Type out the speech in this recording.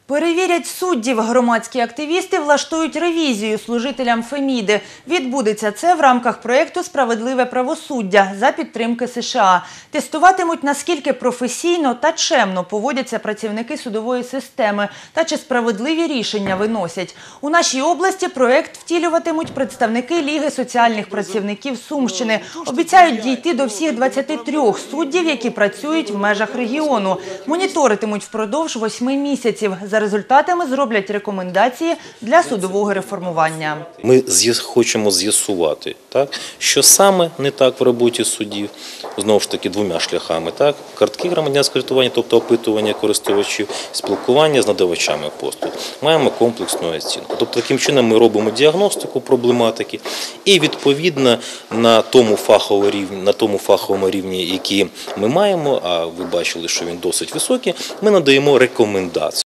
Перевірять суддів. Громадські активісти влаштують ревізію служителям Феміди. Відбудеться це в рамках проєкту «Справедливе правосуддя» за підтримки США. Тестуватимуть, наскільки професійно та чемно поводяться працівники судової системи та чи справедливі рішення виносять. У нашій області проєкт втілюватимуть представники Ліги соціальних працівників Сумщини. Обіцяють дійти до всіх 23 суддів, які працюють в межах регіону. Моніторитимуть впродовж 8 місяців. За результатами зроблять рекомендації для судового реформування. Ми хочемо з'ясувати, що саме не так в роботі суддів, знову ж таки, двома шляхами. Картки громадянського кредитування, тобто опитування користувачів, спілкування з надавачами послуг. Маємо комплексну оцінку. Тобто, таким чином ми робимо діагностику проблематики і, відповідно, на тому фаховому рівні, який ми маємо, а ви бачили, що він досить високий, ми надаємо рекомендації.